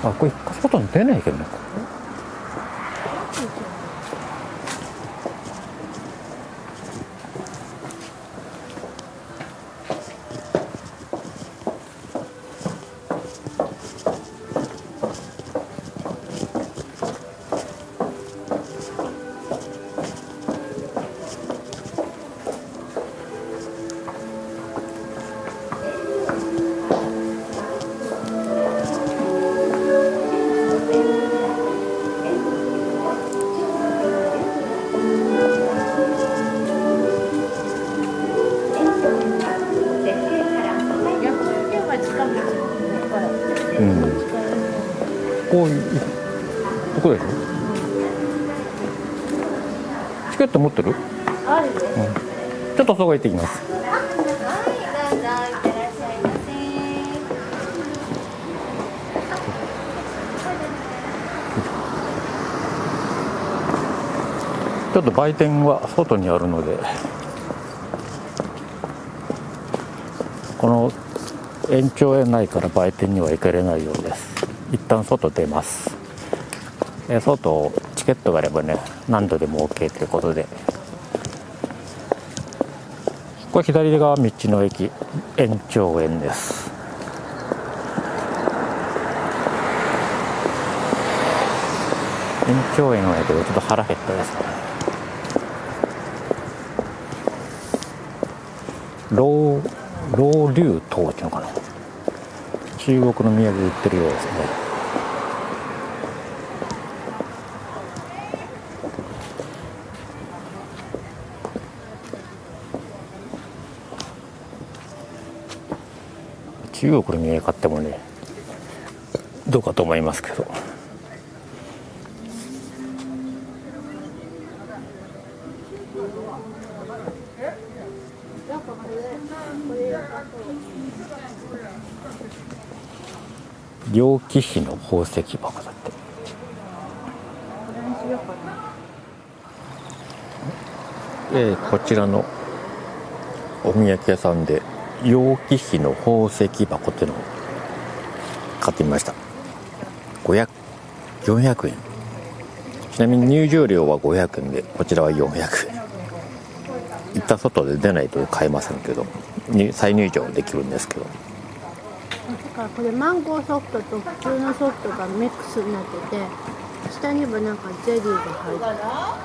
あ、これ外に出ないけどね。うん。こういうここでしょ。チケット持ってる？ あるよ。 ちょっとそこ行ってきます。 はい、どうぞいってらっしゃいませ。 ちょっと売店は外にあるので、この延長園内から売店には行けれないようです。一旦外出ます。外チケットがあればね、何度でも OK ということで、これ左側道の駅延長園です。延長園はやけどちょっと腹減ったですからね。老流島っていうのかな、中国の土産売ってるようですね。中国の土産買ってもね、どうかと思いますけど。楊貴妃の宝石箱だって。こちらのお土産屋さんで楊貴妃の宝石箱っていうのを買ってみました。400円。ちなみに入場料は500円で、こちらは400円。一旦外で出ないと買えませんけど、再入場できるんですけど。 だからこれマンゴーソフトと普通のソフトがミックスになってて、下にはなんかゼリーが入ってる。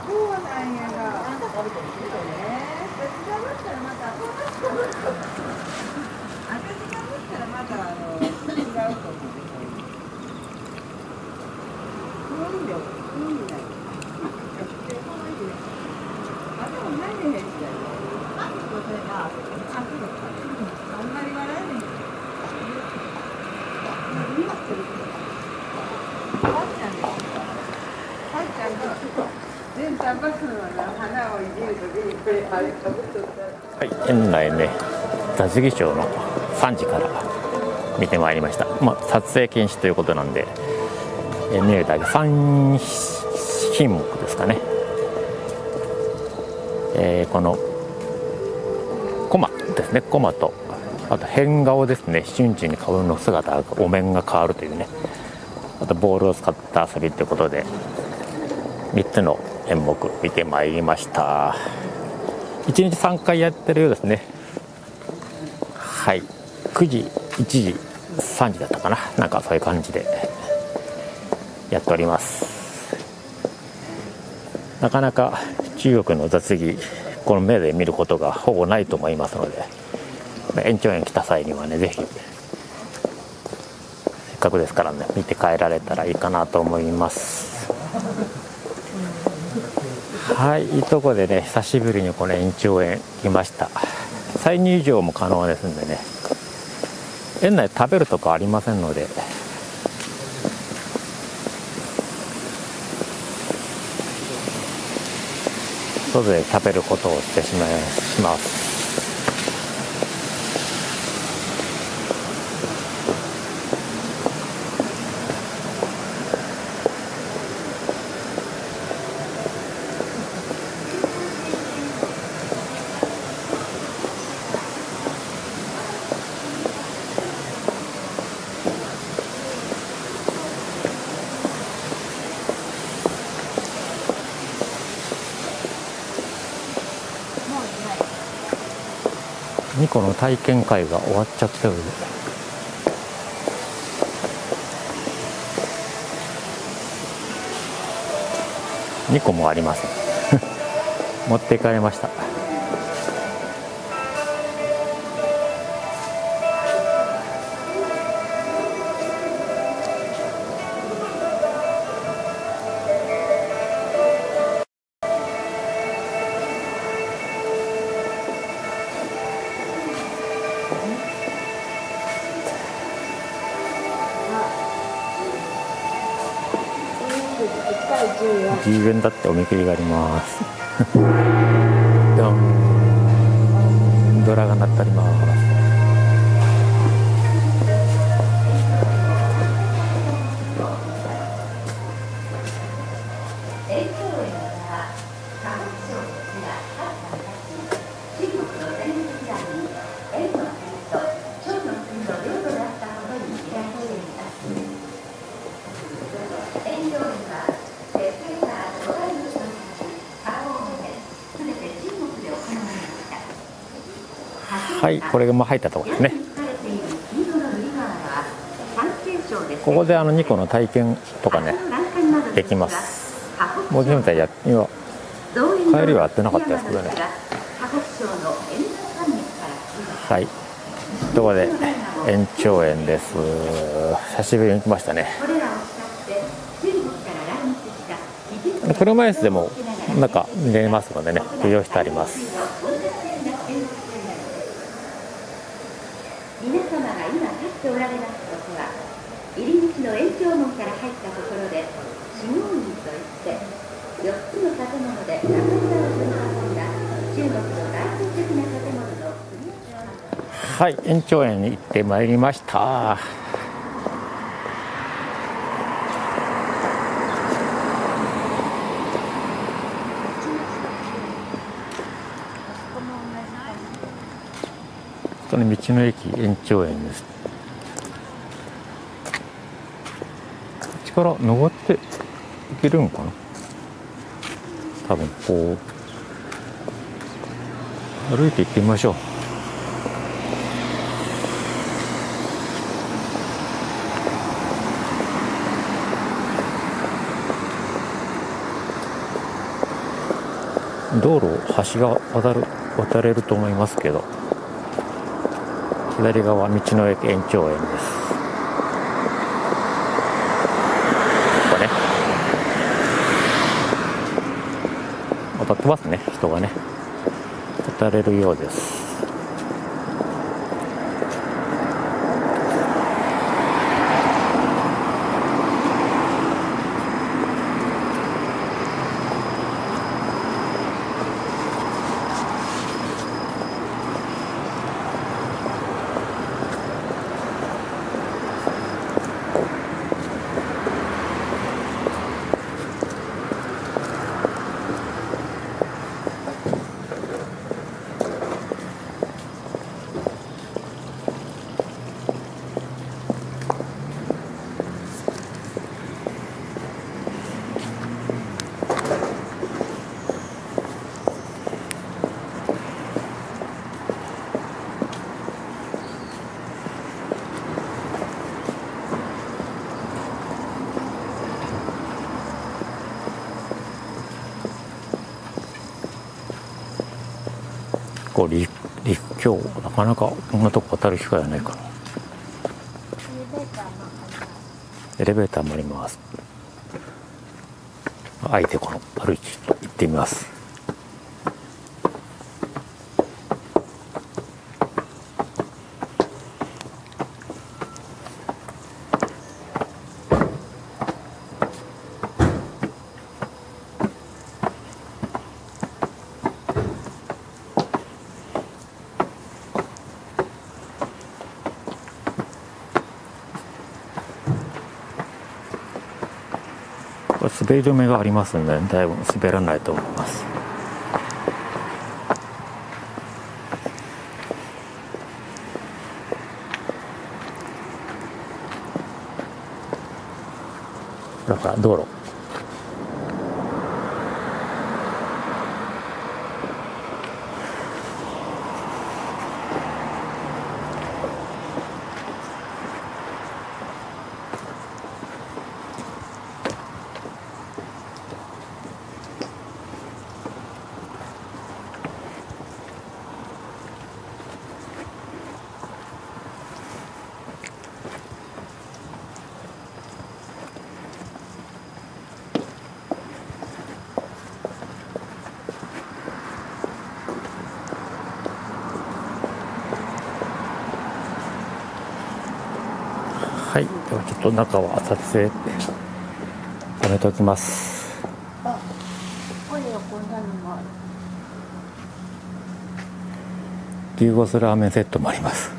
はい、園内ね、雑技賞の3時から見てまいりました。撮影禁止ということなんで、見れただけ3品目ですかね。このコマですね、コマと、あと変顔ですね、瞬時に顔の姿、お面が変わるというね、あとボールを使った遊びということで、3つの演目見てまいりました。1日3回やってるようですね。はい、9時、1時、3時だったかな、なんかそういう感じでやっております。なかなか中国の雑技、この目で見ることがほぼないと思いますので、延長園来た際にはね、ぜひせっかくですからね、見て帰られたらいいかなと思います。はい、いいとこでね、久しぶりにこの延長園来ました。再入場も可能ですんでね、園内食べるとかありませんので、外で食べることをしてします。 ニコの体験会が終わっちゃったようで、2個もありません持っていかれました。10円だっておみくじがありますドン、ドラが鳴ってあります。はい、これがもう入ったところですね。ここで2個の体験とかねできます。もう現在今帰りはやってなかったですけどね。はい、ところで延長園です。久しぶりに来ましたね。車椅子でもなんか見れますのでね、利用してあります。 皆様が今立っておられますことは、入り口の延長門から入ったところで四合院といって4つの建物で中村を取り囲んだ中国の代表的な建物の組み合わせ。 はい、延長園に行ってまいりました。道の駅延長園です。こっちから登っていけるんかな。多分こう歩いて行ってみましょう。道路を橋が渡れると思いますけど、左側道の駅延長園です。ここね、渡ってますね。人がね渡れるようです。陸橋、なかなかこんなとこ渡る機会はないかな。エレベーターもあります。あえてこの歩いて行ってみます。滑り止めがありますので、だいぶ滑らないと思います。だから道路、 はい、ではちょっと中は撮影やめておきます。 あ、ここにはこんなのもある。 牛ゴスラーメンセットもあります。